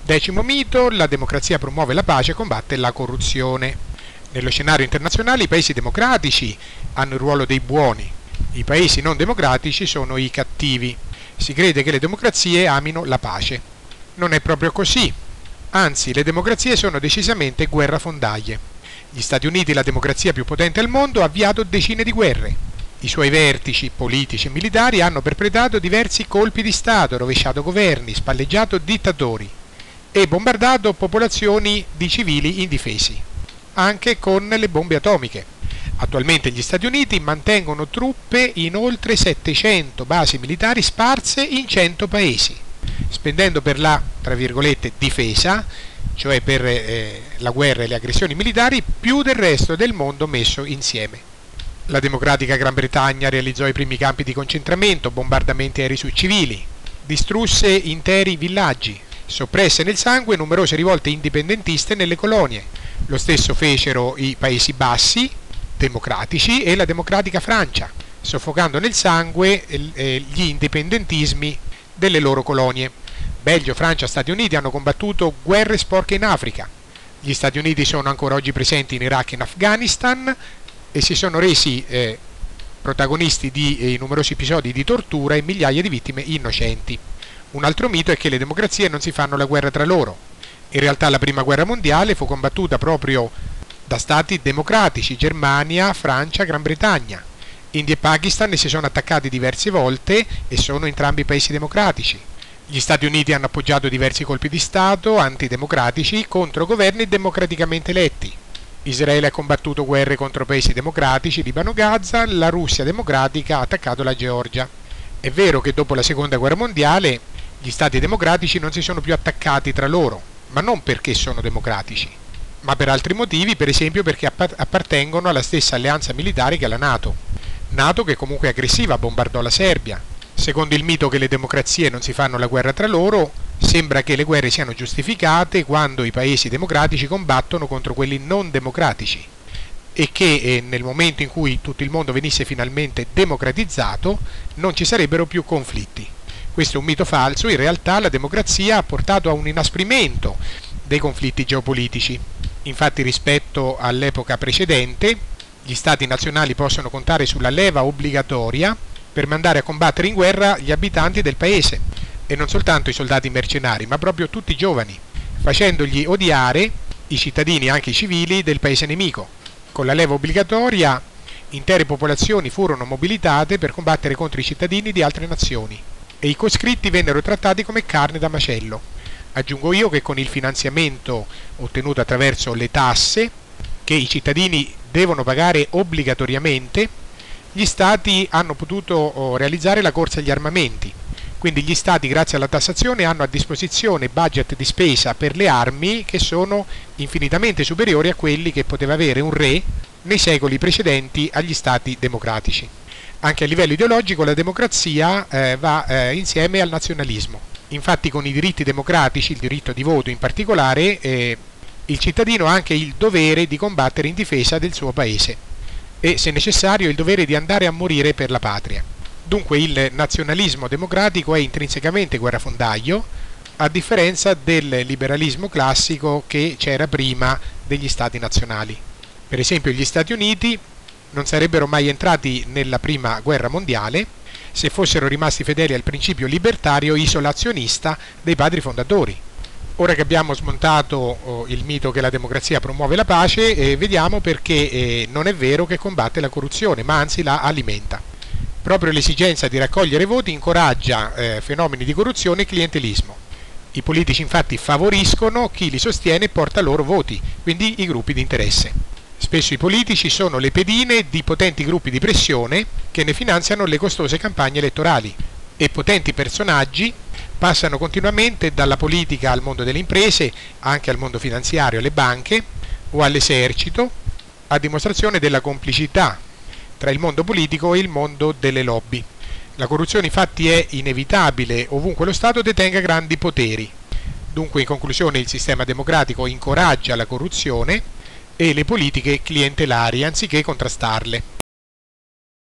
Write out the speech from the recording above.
Decimo mito: la democrazia promuove la pace e combatte la corruzione. Nello scenario internazionale i paesi democratici hanno il ruolo dei buoni, i paesi non democratici sono i cattivi. Si crede che le democrazie amino la pace. Non è proprio così, anzi le democrazie sono decisamente guerrafondaglie. Gli Stati Uniti, la democrazia più potente al mondo, ha avviato decine di guerre. I suoi vertici politici e militari hanno perpetrato diversi colpi di Stato, rovesciato governi, spalleggiato dittatori e bombardato popolazioni di civili indifesi, anche con le bombe atomiche. Attualmente gli Stati Uniti mantengono truppe in oltre 700 basi militari sparse in 100 paesi, spendendo per la, tra virgolette, difesa, cioè per la guerra e le aggressioni militari, più del resto del mondo messo insieme. La democratica Gran Bretagna realizzò i primi campi di concentramento, bombardamenti aerei su civili, distrusse interi villaggi, soppresse nel sangue numerose rivolte indipendentiste nelle colonie. Lo stesso fecero i Paesi Bassi democratici e la democratica Francia, soffocando nel sangue gli indipendentismi delle loro colonie. Belgio, Francia, Stati Uniti hanno combattuto guerre sporche in Africa. Gli Stati Uniti sono ancora oggi presenti in Iraq e in Afghanistan e si sono resi protagonisti di numerosi episodi di tortura e migliaia di vittime innocenti. Un altro mito è che le democrazie non si fanno la guerra tra loro. In realtà la prima guerra mondiale fu combattuta proprio da stati democratici: Germania, Francia, Gran Bretagna. India e Pakistan si sono attaccati diverse volte e sono entrambi paesi democratici. Gli Stati Uniti hanno appoggiato diversi colpi di Stato antidemocratici contro governi democraticamente eletti. Israele ha combattuto guerre contro paesi democratici, Libano, Gaza, la Russia democratica ha attaccato la Georgia. È vero che dopo la seconda guerra mondiale gli stati democratici non si sono più attaccati tra loro, ma non perché sono democratici, ma per altri motivi, per esempio perché appartengono alla stessa alleanza militare che la NATO. NATO che comunque aggressiva bombardò la Serbia. Secondo il mito che le democrazie non si fanno la guerra tra loro, sembra che le guerre siano giustificate quando i paesi democratici combattono contro quelli non democratici e che nel momento in cui tutto il mondo venisse finalmente democratizzato non ci sarebbero più conflitti. Questo è un mito falso. In realtà la democrazia ha portato a un inasprimento dei conflitti geopolitici. Infatti, rispetto all'epoca precedente, gli stati nazionali possono contare sulla leva obbligatoria per mandare a combattere in guerra gli abitanti del paese, e non soltanto i soldati mercenari, ma proprio tutti i giovani, facendogli odiare i cittadini, anche i civili, del paese nemico. Con la leva obbligatoria intere popolazioni furono mobilitate per combattere contro i cittadini di altre nazioni e i coscritti vennero trattati come carne da macello. Aggiungo io che con il finanziamento ottenuto attraverso le tasse che i cittadini devono pagare obbligatoriamente, gli stati hanno potuto realizzare la corsa agli armamenti. Quindi gli stati, grazie alla tassazione, hanno a disposizione budget di spesa per le armi che sono infinitamente superiori a quelli che poteva avere un re nei secoli precedenti agli stati democratici. Anche a livello ideologico la democrazia va insieme al nazionalismo. Infatti con i diritti democratici, il diritto di voto in particolare, il cittadino ha anche il dovere di combattere in difesa del suo paese e, se necessario, il dovere di andare a morire per la patria. Dunque il nazionalismo democratico è intrinsecamente guerrafondaio, a differenza del liberalismo classico che c'era prima degli stati nazionali. Per esempio gli Stati Uniti non sarebbero mai entrati nella prima guerra mondiale se fossero rimasti fedeli al principio libertario isolazionista dei padri fondatori. Ora che abbiamo smontato il mito che la democrazia promuove la pace, vediamo perché non è vero che combatte la corruzione, ma anzi la alimenta. Proprio l'esigenza di raccogliere voti incoraggia fenomeni di corruzione e clientelismo. I politici infatti favoriscono chi li sostiene e porta loro voti, quindi i gruppi di interesse. Spesso i politici sono le pedine di potenti gruppi di pressione che ne finanziano le costose campagne elettorali, e potenti personaggi passano continuamente dalla politica al mondo delle imprese, anche al mondo finanziario, alle banche o all'esercito, a dimostrazione della complicità tra il mondo politico e il mondo delle lobby. La corruzione infatti è inevitabile ovunque lo Stato detenga grandi poteri. Dunque, in conclusione, il sistema democratico incoraggia la corruzione e le politiche clientelari anziché contrastarle.